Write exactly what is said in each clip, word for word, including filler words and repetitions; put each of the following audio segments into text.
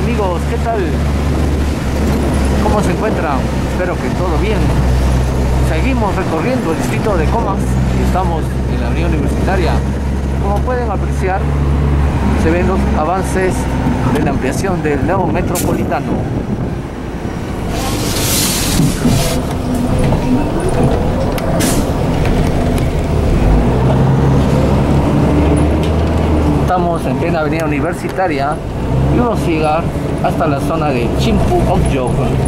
amigos, ¿qué tal? ¿Cómo se encuentran? Espero que todo bien. Seguimos recorriendo el distrito de Comas y estamos en la avenida Universitaria. Como pueden apreciar, se ven los avances de la ampliación del nuevo metropolitano. Estamos en plena avenida Universitaria y vamos a llegar hasta la zona de Chimpu Okyok.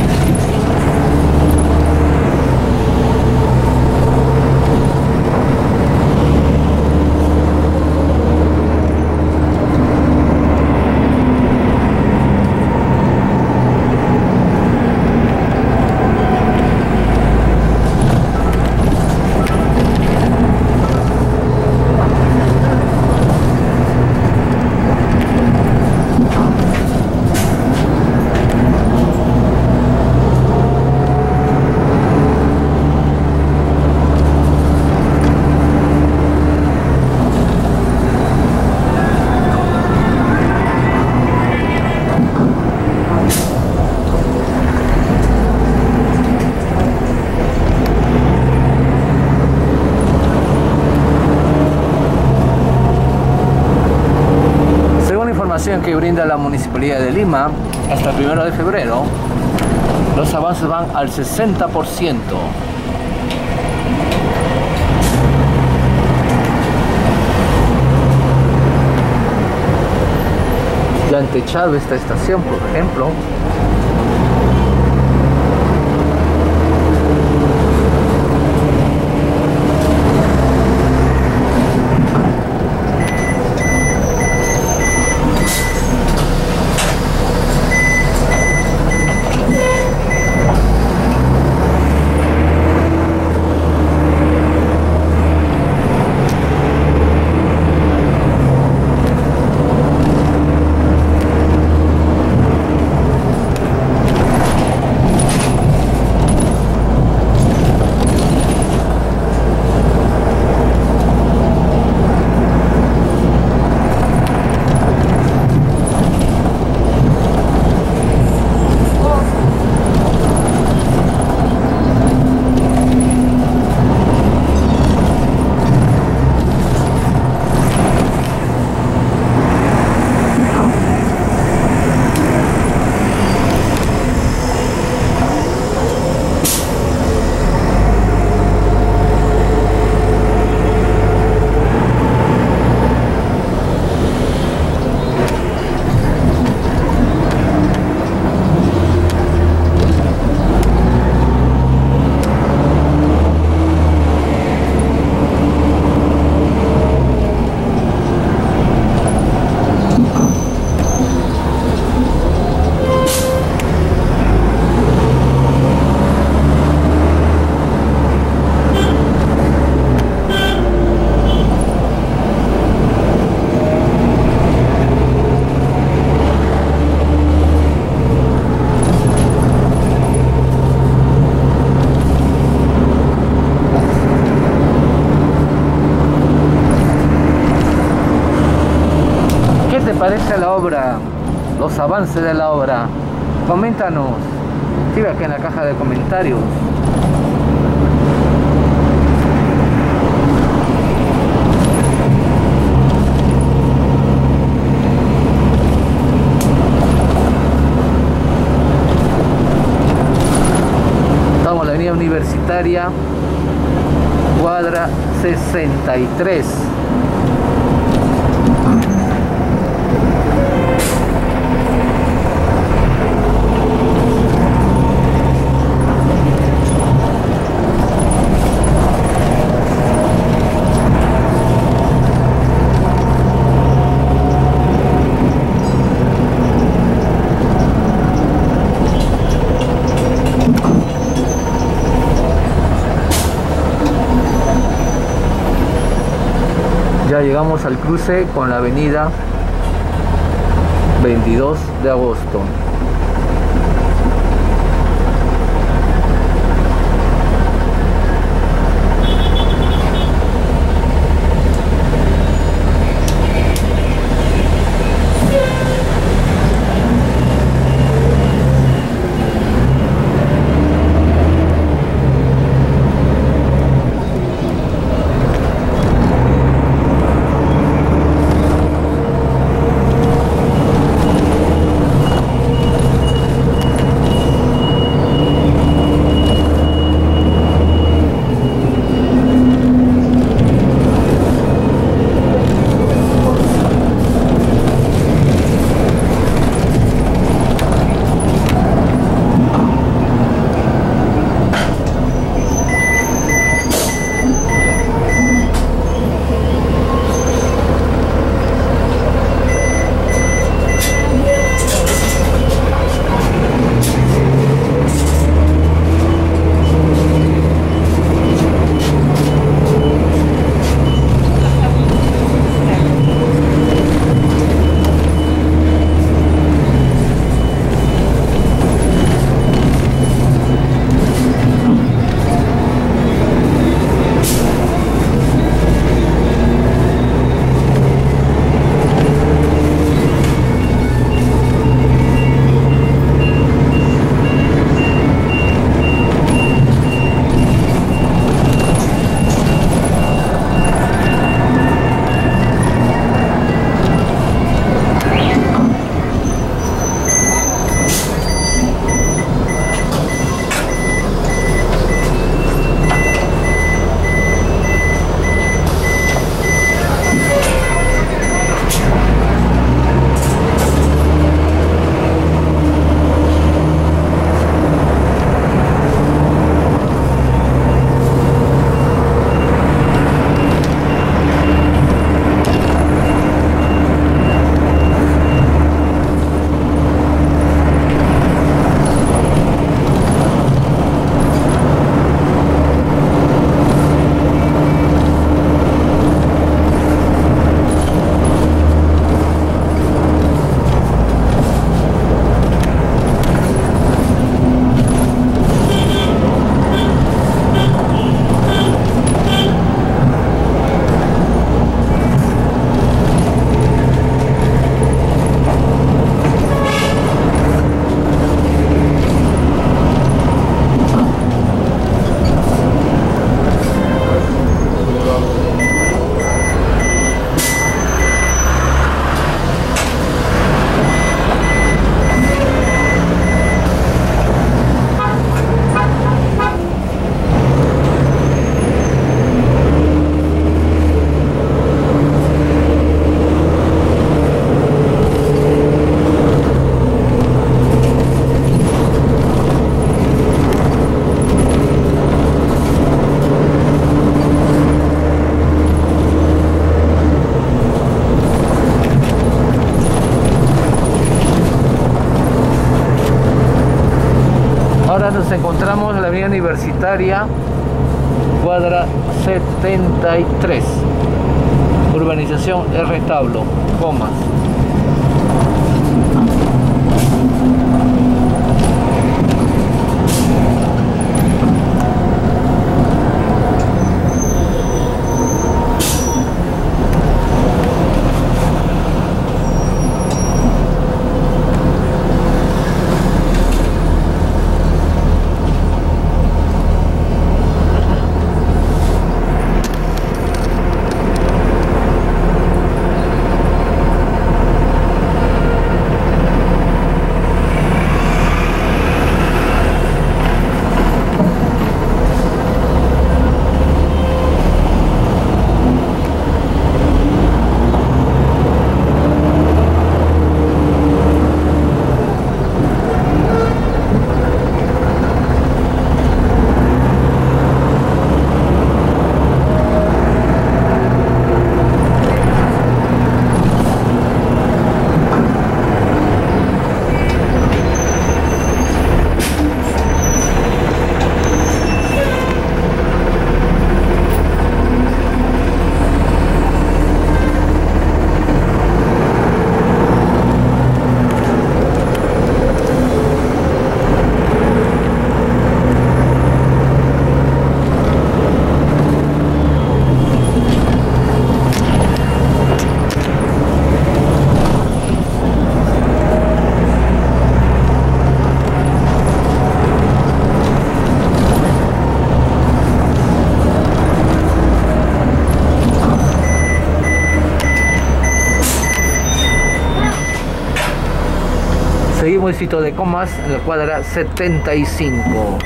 Que brinda la Municipalidad de Lima, hasta el primero de febrero los avances van al sesenta por ciento. Ya han techado esta estación, por ejemplo. Parece la obra, los avances de la obra. Coméntanos, escribe aquí en la caja de comentarios. Estamos en la avenida Universitaria, cuadra sesenta y tres. Ya llegamos al cruce con la avenida veintidós de agosto. nos encontramos en la avenida Universitaria, cuadra setenta y tres, urbanización El Retablo, Comas. Seguimos distrito de Comas, en la cuadra setenta y cinco.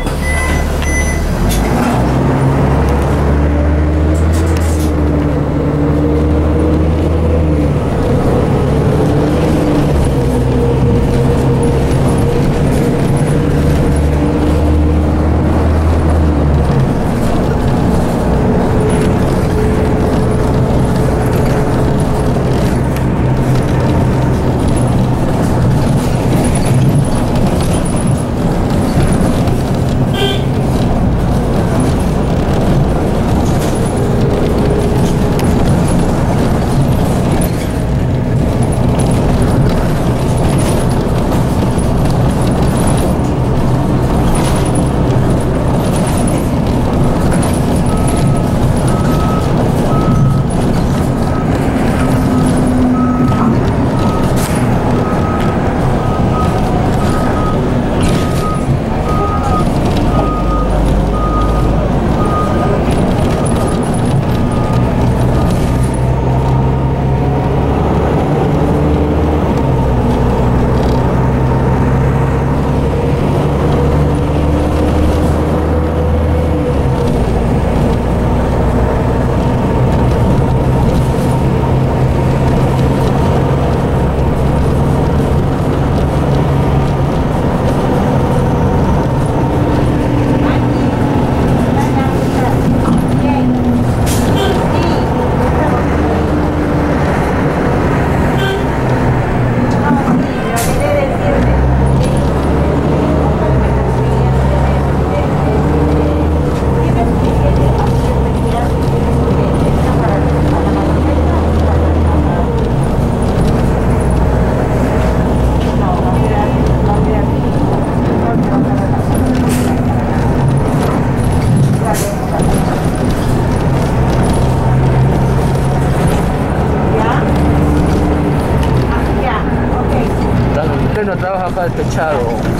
No trabaja acá despechado.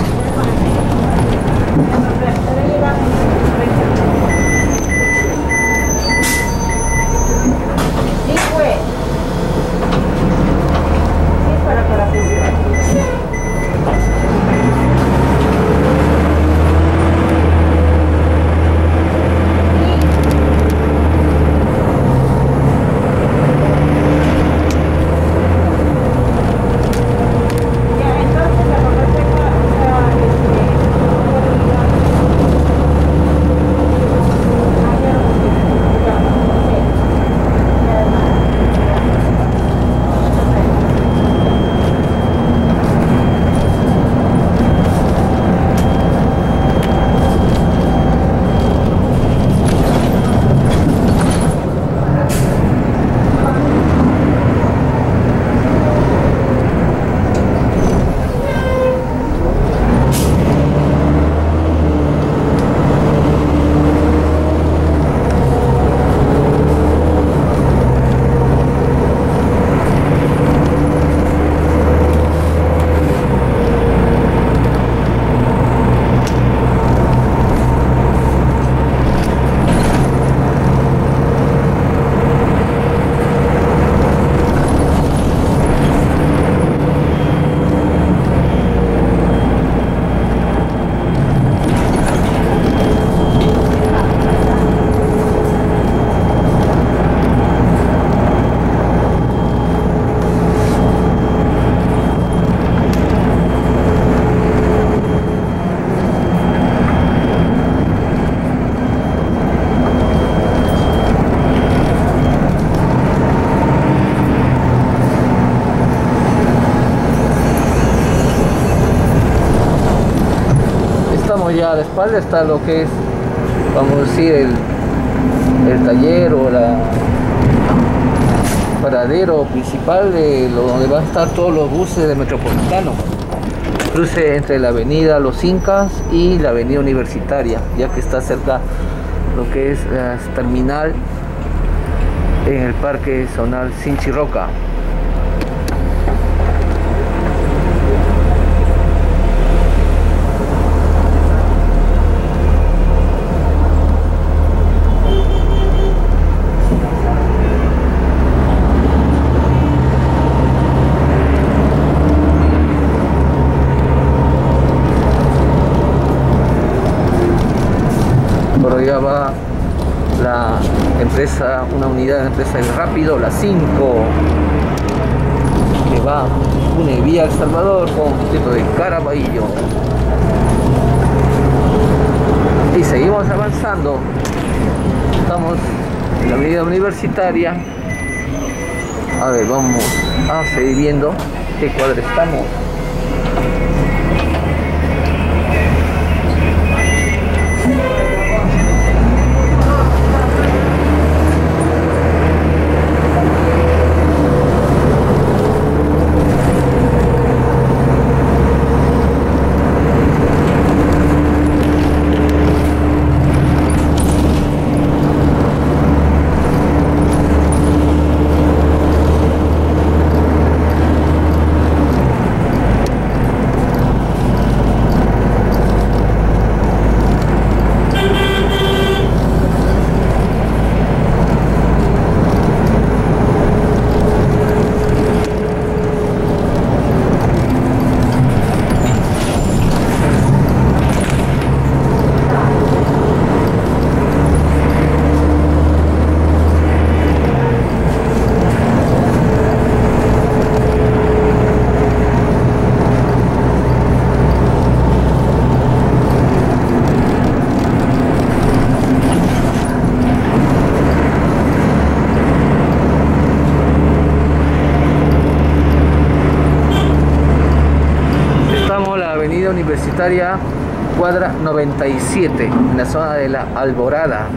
Sí, pues. Sí, para que la publicidad. Ya, entonces la biblioteca, o sea, este, espalda está lo que es, vamos a decir, el, el taller o la paradero principal de lo, donde van a estar todos los buses de Metropolitano. Cruce entre la avenida Los Incas y la avenida Universitaria, ya que está cerca lo que es la terminal en el parque zonal Sinchirroca. Por allá va la empresa, una unidad de empresa del Rápido, la cinco, que va une vía El Salvador con tipo de Caraballo. Y seguimos avanzando. Estamos en la avenida Universitaria. A ver, vamos a seguir viendo qué cuadra estamos. Universitaria, cuadra noventa y siete, en la zona de la Alborada.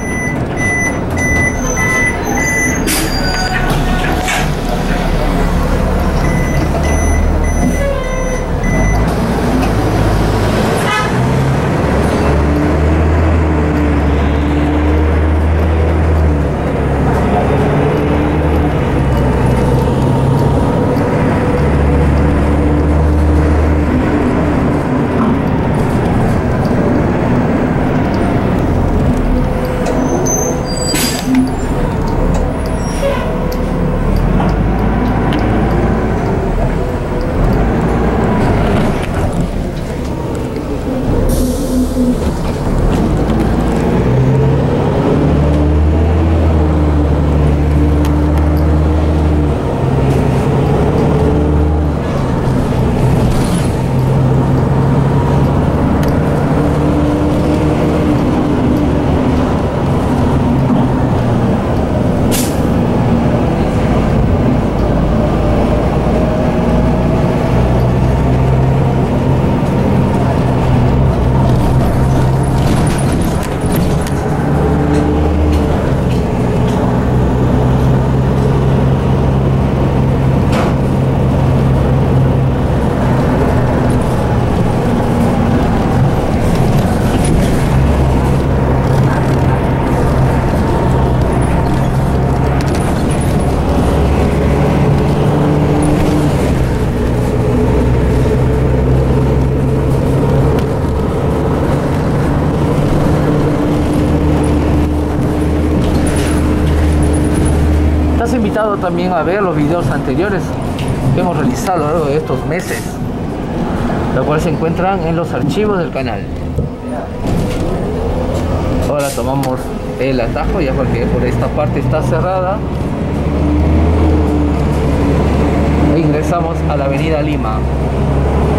Invitado también a ver los videos anteriores que hemos realizado a lo largo de estos meses, los cuales se encuentran en los archivos del canal. Ahora tomamos el atajo, ya porque por esta parte está cerrada, e ingresamos a la avenida Lima.